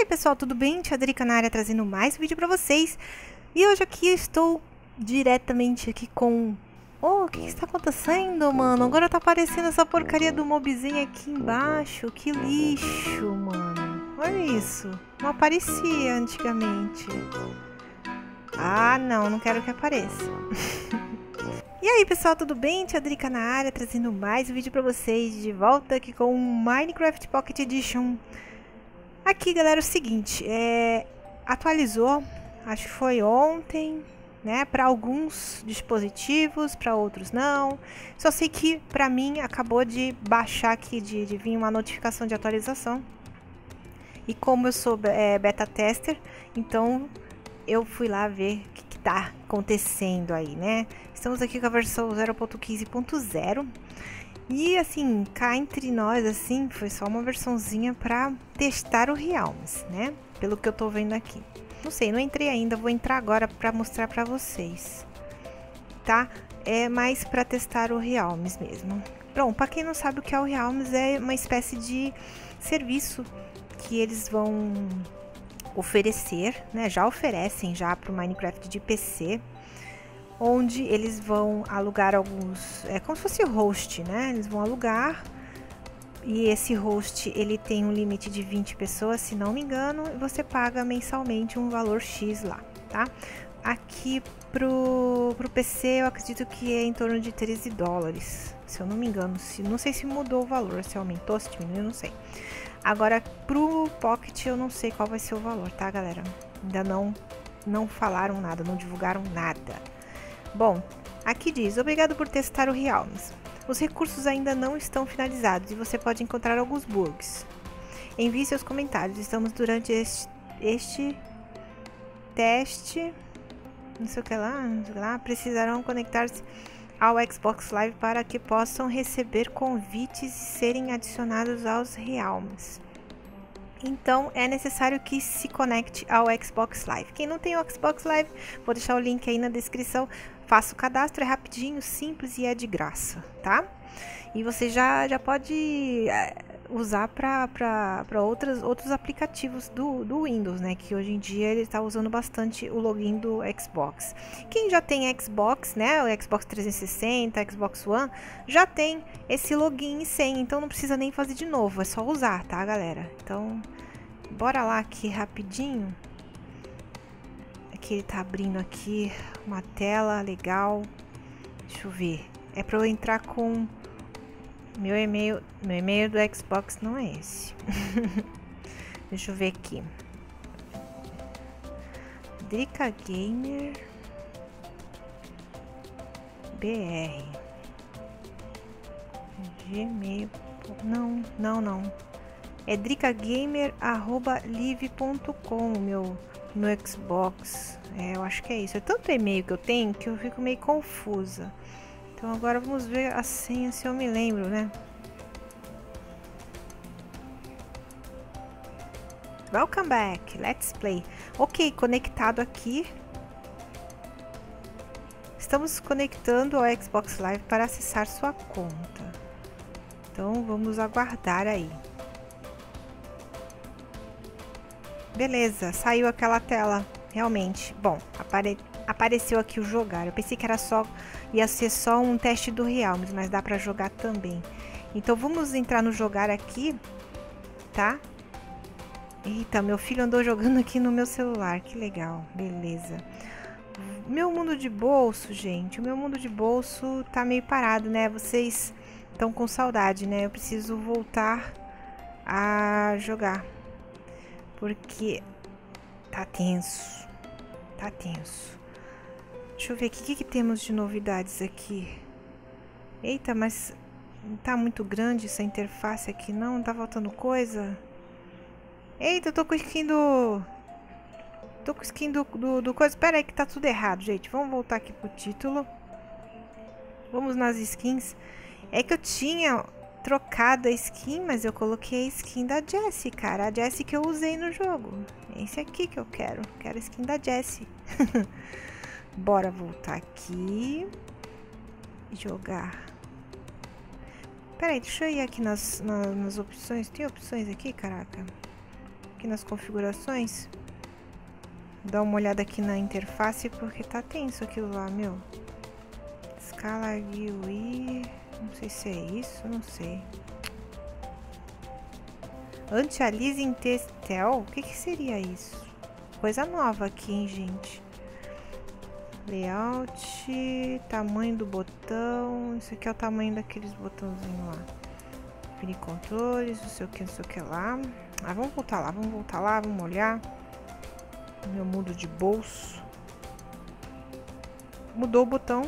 pessoal, tudo bem? Tia Drica na área trazendo mais vídeo pra vocês. E hoje aqui estou diretamente aqui com... Oh, o que está acontecendo, mano? Agora tá aparecendo essa porcaria do mobzinho aqui embaixo. Que lixo, mano. Olha isso. Não aparecia antigamente. Ah, não quero que apareça. E aí, pessoal, tudo bem? Tia Drica na área trazendo mais vídeo pra vocês. De volta aqui com o Minecraft Pocket Edition. Aqui, galera, é o seguinte, atualizou, acho que foi ontem, né, para alguns dispositivos, para outros não. Só sei que para mim acabou de baixar aqui, de vir uma notificação de atualização. E como eu sou beta tester, então eu fui lá ver o que tá acontecendo aí, né. Estamos aqui com a versão 0.15.0. E assim, cá entre nós, assim, foi só uma versãozinha pra testar o Realms, né? Pelo que eu tô vendo aqui. Não sei, não entrei ainda, vou entrar agora pra mostrar pra vocês, tá? É mais pra testar o Realms mesmo. Bom, pra quem não sabe o que é o Realms, é uma espécie de serviço que eles vão oferecer, né? Já oferecem já pro Minecraft de PC. Onde eles vão alugar alguns, como se fosse host, né? Eles vão alugar e esse host ele tem um limite de 20 pessoas, se não me engano, e você paga mensalmente um valor X lá, tá? Aqui pro PC eu acredito que é em torno de 13 dólares, se eu não me engano, não sei se mudou o valor, se aumentou, se diminuiu, não sei. Agora pro Pocket eu não sei qual vai ser o valor, tá, galera? Ainda não falaram nada, não divulgaram nada. Bom, aqui diz, obrigado por testar o Realms. Os recursos ainda não estão finalizados e você pode encontrar alguns bugs. Envie seus comentários, estamos durante este teste, não sei o que lá, precisarão conectar-se ao Xbox Live para que possam receber convites e serem adicionados aos Realms. Então, é necessário que se conecte ao Xbox Live. Quem não tem o Xbox Live, vou deixar o link aí na descrição. Faça o cadastro, é rapidinho, simples e é de graça, tá? E você já pode usar para outros aplicativos do Windows, né? Que hoje em dia ele está usando bastante o login do Xbox. Quem já tem Xbox, né? O Xbox 360, Xbox One, já tem esse login e senha. Então não precisa nem fazer de novo, é só usar, tá, galera? Então, bora lá aqui rapidinho. Aqui ele tá abrindo aqui uma tela legal. Deixa eu ver. É para eu entrar com meu e-mail do Xbox, não é esse. Deixa eu ver aqui. Drica Gamer BR Gmail. Não. É dricagamer@live.com, meu Xbox. Eu acho que é isso. É tanto e-mail que eu tenho que eu fico meio confusa. Então agora vamos ver a senha, se eu me lembro, né? Welcome back, let's play. Ok, conectado aqui. Estamos conectando ao Xbox Live para acessar sua conta. Então vamos aguardar aí. Beleza, saiu aquela tela, realmente. Bom, apareceu aqui o jogar. Eu pensei que ia ser só um teste do Realms, mas dá pra jogar também. Então vamos entrar no jogar aqui, tá? Eita, meu filho andou jogando aqui no meu celular, que legal, beleza. Meu mundo de bolso, gente, o meu mundo de bolso tá meio parado, né? Vocês estão com saudade, né? Eu preciso voltar a jogar. Porque tá tenso. Tá tenso. Deixa eu ver aqui. O que temos de novidades aqui? Eita, mas não tá muito grande essa interface aqui, não? Tá faltando coisa? Eita, eu tô com skin do... Tô com skin do coisa. Espera aí que tá tudo errado, gente. Vamos voltar aqui pro título. Vamos nas skins. É que eu tinha trocado a skin, mas eu coloquei a skin da Jessie, cara. A Jessie que eu usei no jogo. Esse aqui que eu quero. Quero a skin da Jessie. Bora voltar aqui. Jogar. Pera aí, deixa eu ir aqui nas opções. Tem opções aqui, caraca? aqui nas configurações. Dar uma olhada aqui na interface, porque tá tenso aquilo lá, meu. Escala GUI. Não sei se é isso, não sei. Anti-aliasing Testel? O que seria isso? Coisa nova aqui, hein, gente? Layout, tamanho do botão. Isso aqui é o tamanho daqueles botãozinhos lá. Mini controles, não sei o que lá. Ah, vamos voltar lá, vamos olhar. Meu mundo de bolso. Mudou o botão.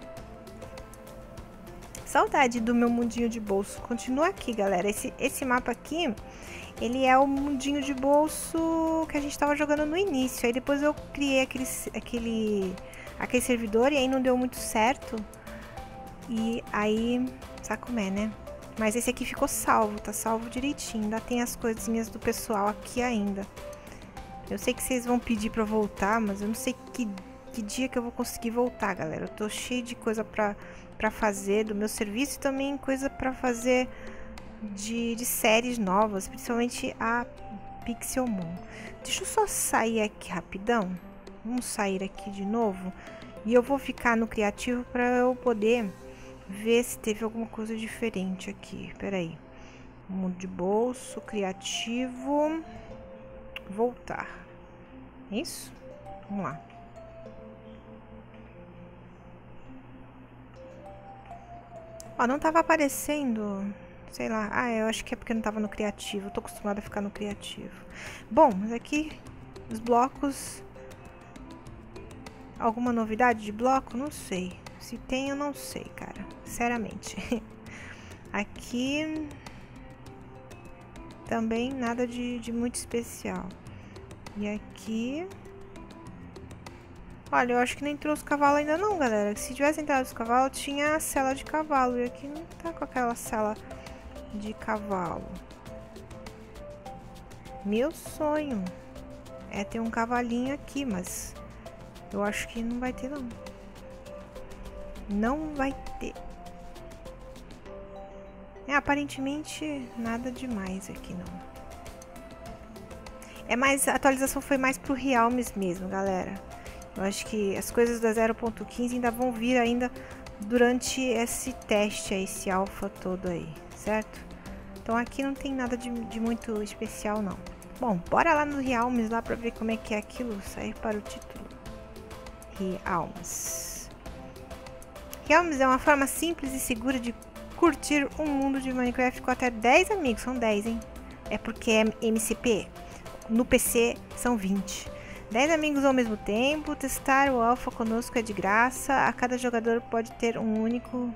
Saudade do meu mundinho de bolso. Continua aqui, galera. Esse mapa aqui, ele é o mundinho de bolso que a gente tava jogando no início. Aí depois eu criei aquele servidor e aí não deu muito certo. E aí, sabe como é, né? Mas esse aqui ficou salvo, tá salvo direitinho. Ainda tem as coisinhas do pessoal aqui ainda. Eu sei que vocês vão pedir pra eu voltar, mas eu não sei que dia que eu vou conseguir voltar, galera. Eu tô cheio de coisa pra fazer do meu serviço e também coisa pra fazer de séries novas, principalmente a Pixelmon. Deixa eu só sair aqui rapidão. Vamos sair aqui de novo. E eu vou ficar no criativo pra eu poder ver se teve alguma coisa diferente aqui. Pera aí. Mundo de bolso, criativo... Voltar. Isso? Vamos lá. Ó, não tava aparecendo. Sei lá. Ah, eu acho que é porque não tava no criativo. Eu tô acostumada a ficar no criativo. Bom, mas aqui os blocos. Alguma novidade de bloco? Não sei. Se tem, eu não sei, cara. Sinceramente. Aqui... Também nada de muito especial. E aqui... Olha, eu acho que não entrou os cavalos ainda não, galera. Se tivesse entrado os cavalos, tinha a cela de cavalo. E aqui não tá com aquela cela de cavalo. Meu sonho é ter um cavalinho aqui, mas... Eu acho que não vai ter, não. Não vai ter. Aparentemente nada demais aqui não. A atualização foi mais pro Realms mesmo, galera. Eu acho que as coisas da 0.15 ainda vão vir ainda durante esse teste, esse alpha todo aí, certo? Então aqui não tem nada de muito especial não. Bom, bora lá no Realms lá pra ver como é que é aquilo. Sair para o título. Realms. Realms é uma forma simples e segura de curtir um mundo de Minecraft com até 10 amigos. São 10, hein? É porque é MCP. No PC são 20. 10 amigos ao mesmo tempo. Testar o alpha conosco é de graça. Cada jogador pode ter um único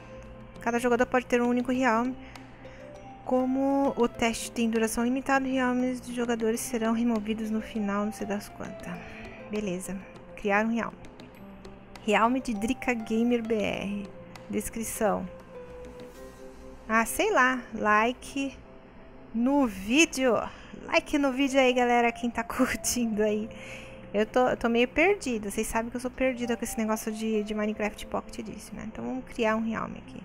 realm. Como o teste tem duração limitada, realms de jogadores serão removidos no final, não sei das quantas. Beleza. Criar um realm. Realm de Drica Gamer BR. Descrição. Ah, sei lá. Like no vídeo. Like no vídeo aí, galera. Quem tá curtindo aí. Eu tô meio perdida. Vocês sabem que eu sou perdida com esse negócio de Minecraft Pocket Edition, né? Então vamos criar um realm aqui.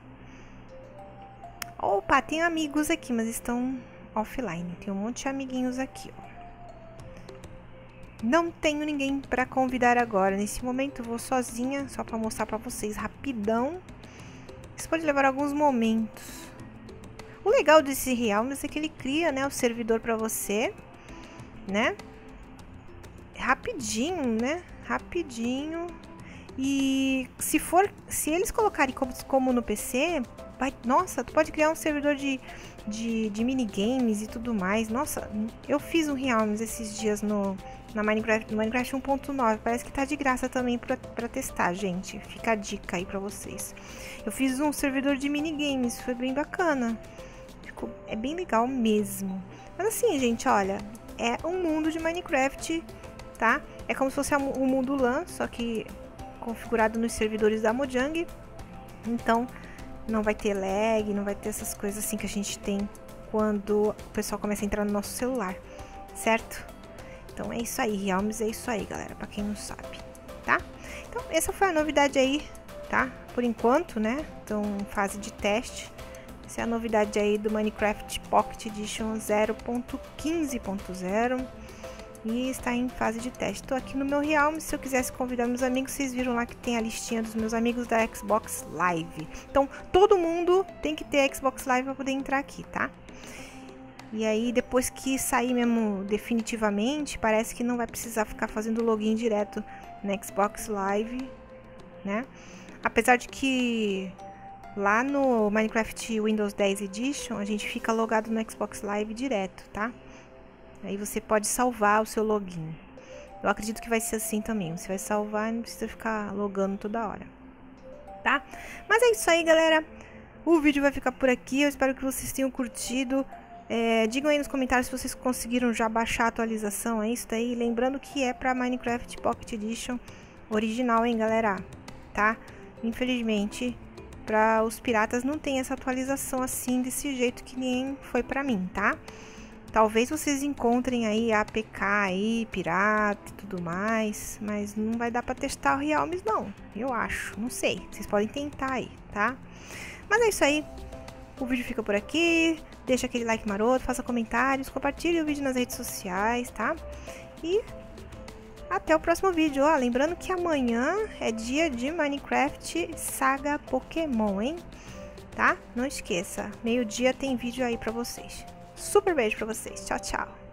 Opa, tem amigos aqui, mas estão offline. Tem um monte de amiguinhos aqui, ó. Não tenho ninguém pra convidar agora. Nesse momento eu vou sozinha, só pra mostrar pra vocês rapidão. Isso pode levar alguns momentos. O legal desse Realms é que ele cria, né, o servidor pra você, né? Rapidinho, né? Rapidinho. E se eles colocarem como no PC, nossa, tu pode criar um servidor de minigames e tudo mais. Nossa, eu fiz um Realms esses dias no Minecraft 1.9. Parece que tá de graça também pra testar, gente. Fica a dica aí pra vocês. Eu fiz um servidor de minigames, foi bem bacana. É bem legal mesmo. Mas assim, gente, olha, é um mundo de Minecraft, tá? É como se fosse um mundo LAN, só que configurado nos servidores da Mojang. Então, não vai ter lag, não vai ter essas coisas assim que a gente tem quando o pessoal começa a entrar no nosso celular, certo? Então é isso aí, Realms é isso aí, galera, pra quem não sabe, tá? Então, essa foi a novidade aí, tá? Por enquanto, né? Então, fase de teste. Essa é a novidade aí do Minecraft Pocket Edition 0.15.0 e está em fase de teste. Estou aqui no meu Realm, se eu quisesse convidar meus amigos, vocês viram lá que tem a listinha dos meus amigos da Xbox Live. Então, todo mundo tem que ter Xbox Live para poder entrar aqui, tá? E aí, depois que sair mesmo definitivamente, parece que não vai precisar ficar fazendo login direto na Xbox Live, né? Apesar de que lá no Minecraft Windows 10 Edition, a gente fica logado no Xbox Live direto, tá? Aí você pode salvar o seu login. Eu acredito que vai ser assim também. Você vai salvar e não precisa ficar logando toda hora, tá? Mas é isso aí, galera. O vídeo vai ficar por aqui. Eu espero que vocês tenham curtido. Digam aí nos comentários se vocês conseguiram já baixar a atualização. É isso daí. Lembrando que é pra Minecraft Pocket Edition original, hein, galera? Tá? Infelizmente, para os piratas não tem essa atualização assim, desse jeito que nem foi pra mim, tá? Talvez vocês encontrem aí APK aí, pirata e tudo mais, mas não vai dar pra testar o Realms não, eu acho, não sei. Vocês podem tentar aí, tá? Mas é isso aí, o vídeo fica por aqui. Deixa aquele like maroto, faça comentários, compartilhe o vídeo nas redes sociais, tá? E até o próximo vídeo. Ó, lembrando que amanhã é dia de Minecraft Saga Pokémon, hein? Tá? Não esqueça, meio-dia tem vídeo aí pra vocês. Super beijo pra vocês. Tchau, tchau.